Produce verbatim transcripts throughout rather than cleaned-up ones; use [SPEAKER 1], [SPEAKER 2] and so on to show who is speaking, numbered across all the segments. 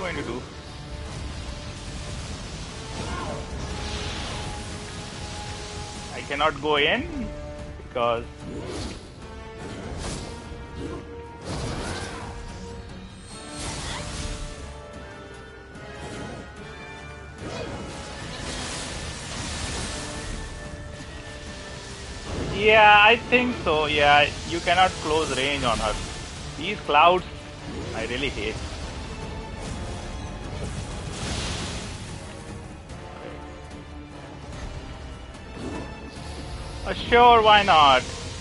[SPEAKER 1] going to do? I cannot go in because yeah, I think so. Yeah, you cannot close range on her. These clouds, I really hate. Uh, sure, why not?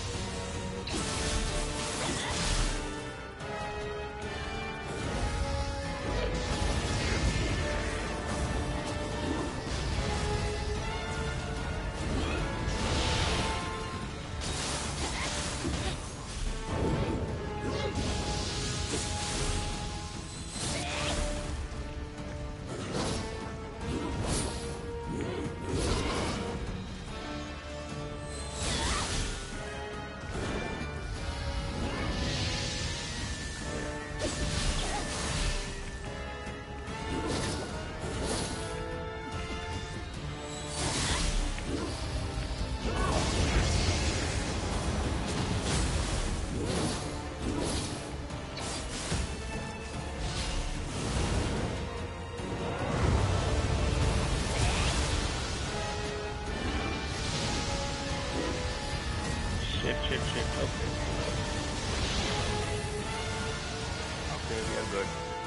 [SPEAKER 1] Shit, shit, shit. Okay. Okay, we are good.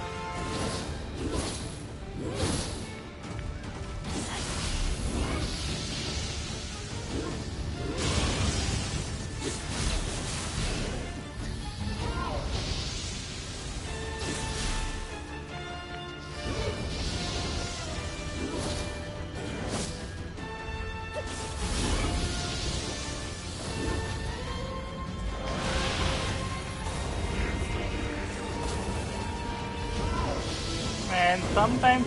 [SPEAKER 1] And sometimes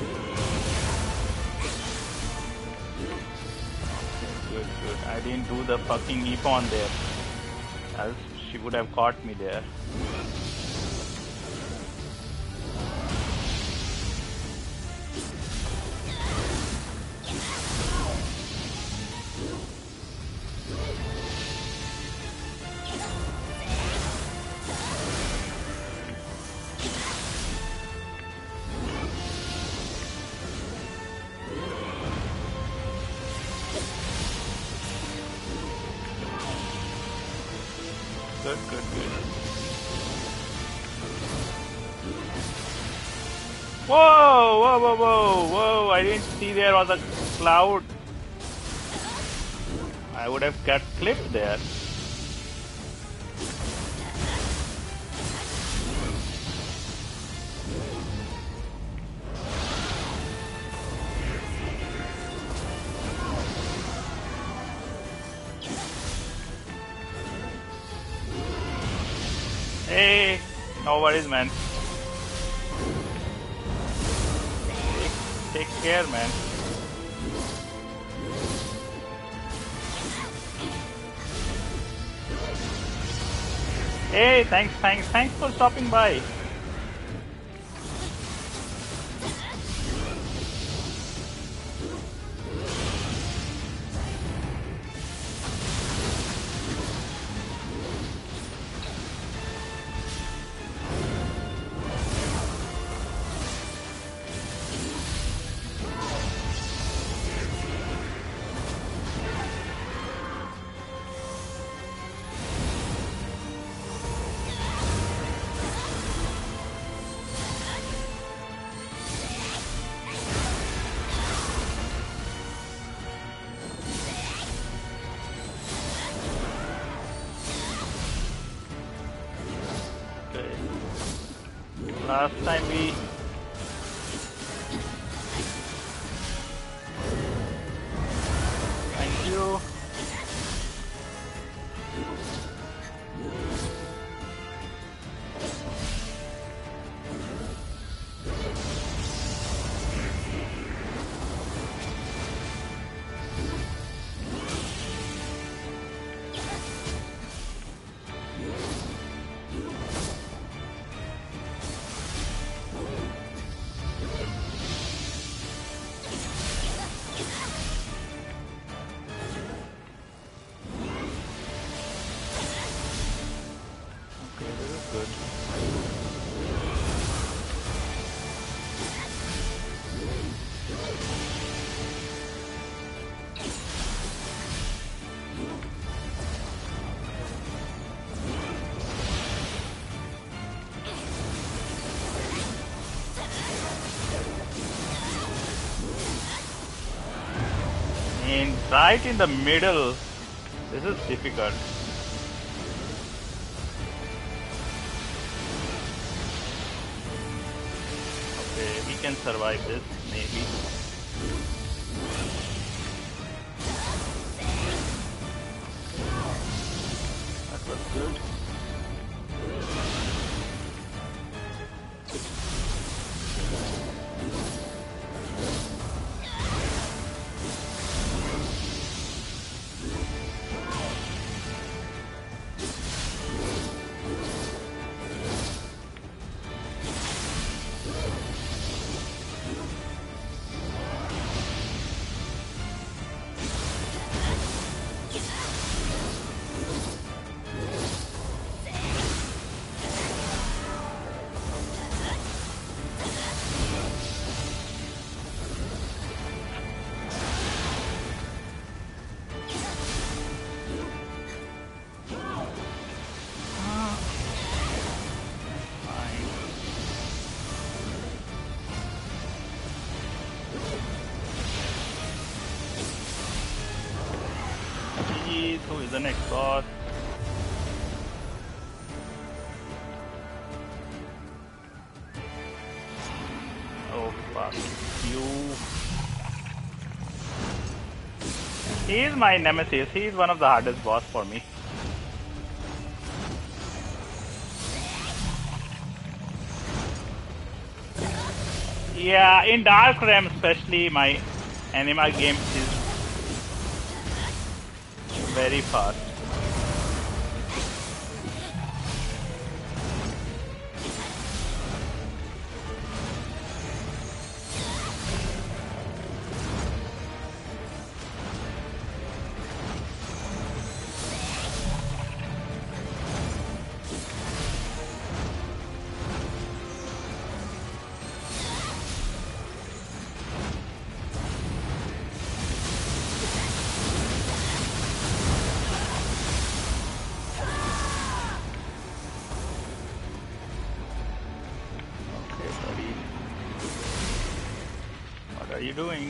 [SPEAKER 1] good, good. I didn't do the fucking Nippon there. Else she would have caught me there. Good, good, good. Whoa, whoa, whoa, whoa, whoa. I didn't see there was a cloud. I would have got clipped there. Hey, no worries, man. Take, take care, man. Hey, thanks, thanks, thanks for stopping by. Last time we thank you. In right in the middle, this is difficult. Okay, we can survive this, maybe. That was good. Who is the next boss? Oh fuck you. He is my nemesis. He is one of the hardest boss for me. Yeah, in Dark Realm especially, my Anima game is very fast. What are you doing?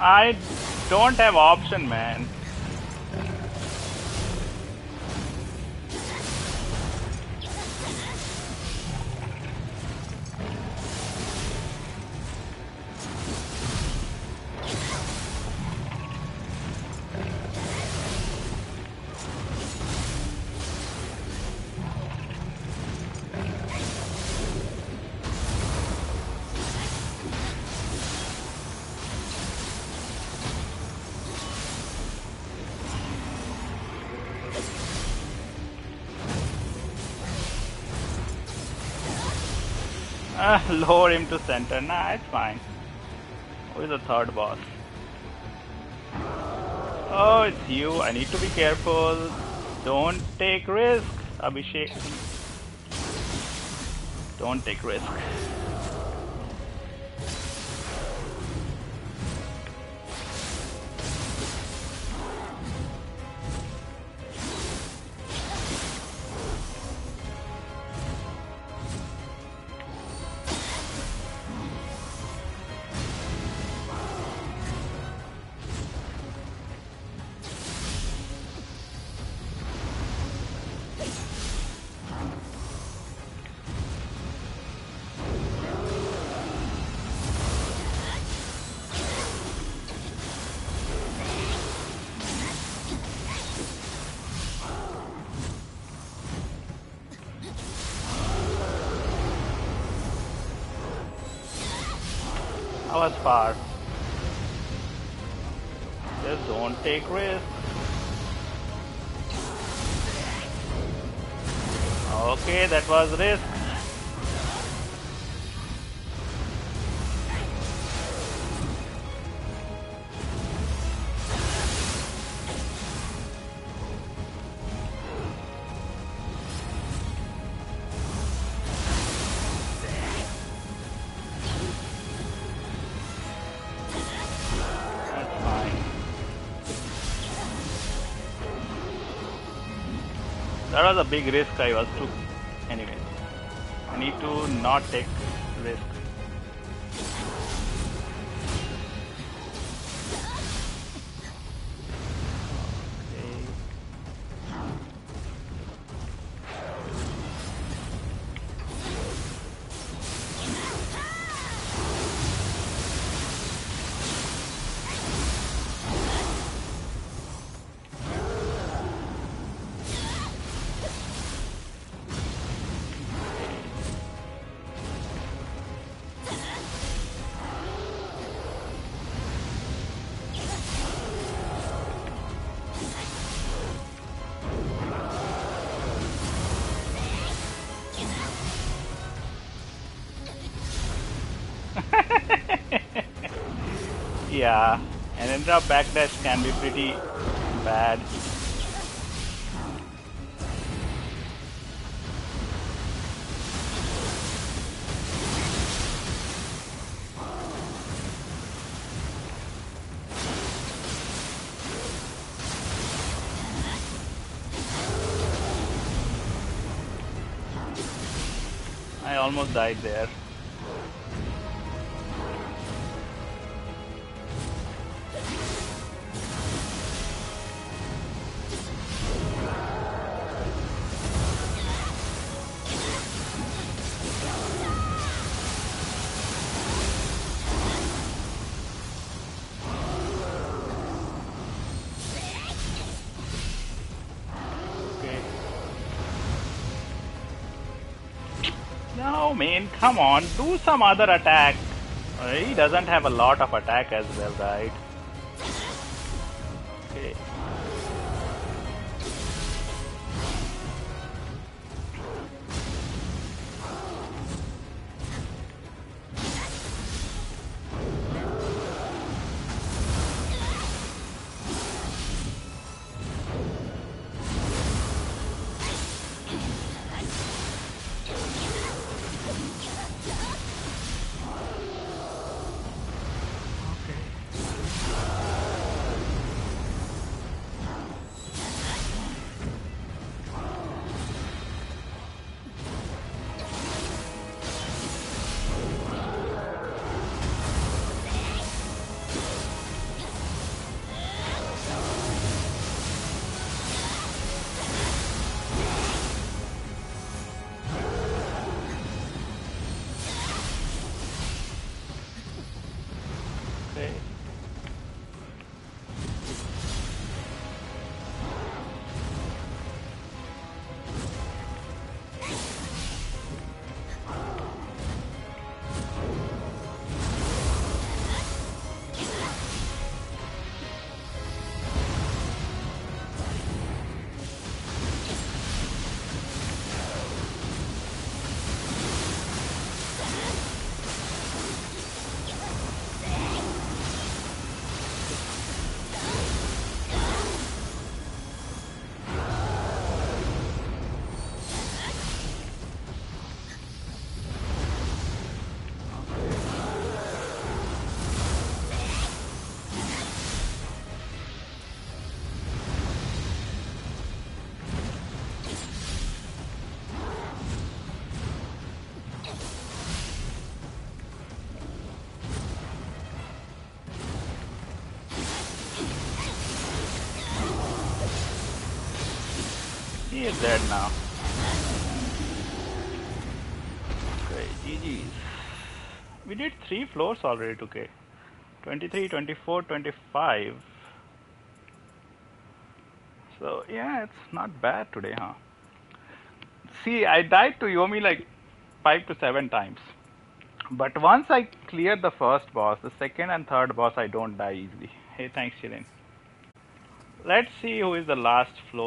[SPEAKER 1] I don't have option, man. Uh, lower him to center. Nah, it's fine. Who is the third boss? Oh, it's you. I need to be careful. Don't take risk, Abhishek. Don't take risk. I was far. Just don't take risks. Okay, that was risk. That was a big risk I was took. Anyway, I need to not take risk. Yeah, an Indra backdash can be pretty bad. I almost died there. No, man, come on, do some other attack. Uh, he doesn't have a lot of attack as well, right? Okay. He is dead now. Okay, G G's. We did three floors already today. twenty-three, twenty-four, twenty-five. So yeah, it's not bad today, huh? See, I died to Yomi like five to seven times. But once I clear the first boss, the second and third boss I don't die easily. Hey, thanks, Shirin. Let's see who is the last floor.